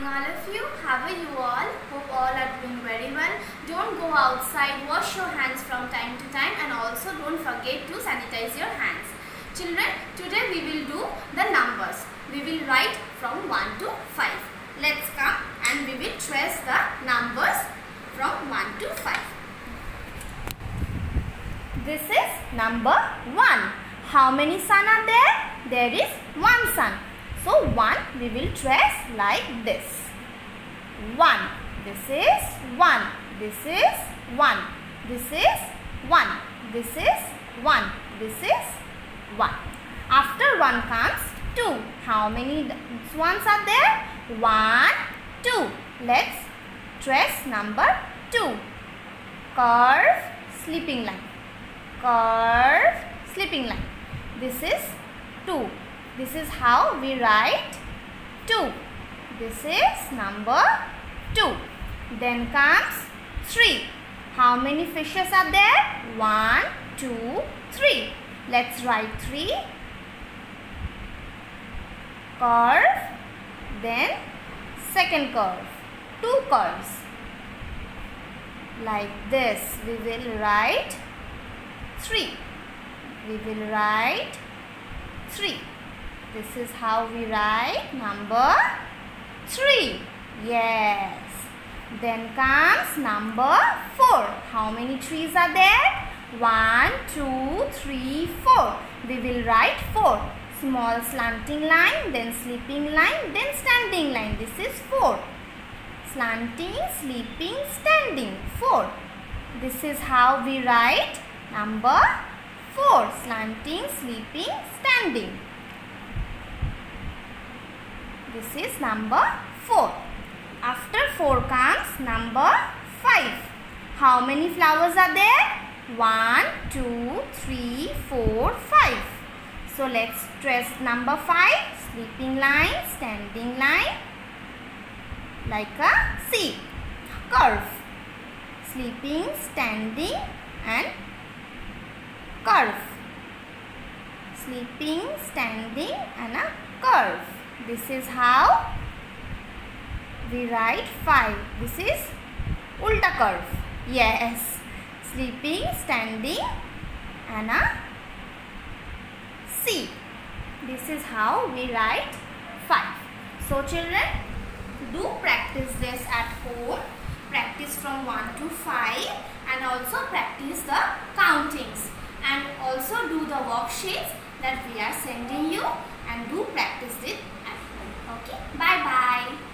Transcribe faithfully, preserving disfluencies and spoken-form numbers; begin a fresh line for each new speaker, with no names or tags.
morning all of you. How are you all? Hope all are doing very well. Don't go outside, wash your hands from time to time, and also don't forget to sanitize your hands. Children, today we will do the numbers. We will write from one to five. Let's come and we will trace the numbers from one to five. This is number one. How many sun are there? There is one sun. So one we will trace like this. One. This is one. This is one. This is one. This is one. This is one. After one comes two. How many ones are there? One, two. Let's trace number two. Curve, sleeping line. Curve, sleeping line. This is two. This is how we write two. This is number two. Then comes three. How many fishes are there? One, two, three. Let's write three. Curve. Then second curve. Two curves. Like this. We will write three. We will write three. This is how we write number three. Yes. Then comes number four. How many trees are there? One, two, three, four. We will write four. Small slanting line, then sleeping line, then standing line. This is four. Slanting, sleeping, standing. Four. This is how we write number four. Slanting, sleeping, standing. This is number four. After four comes number five. How many flowers are there? One, two, three, four, five. So let's trace number five. Sleeping line, standing line, like a C. Curve. Sleeping, standing, and curve. Sleeping, standing, and a curve. This is how we write five. This is ulta curve. Yes. Sleeping, standing, and a C. This is how we write five. So children, do practice this at home. Practice from one to five and also practice the countings. And also do the worksheets that we are sending you and do practice it at home. Okay. Bye bye.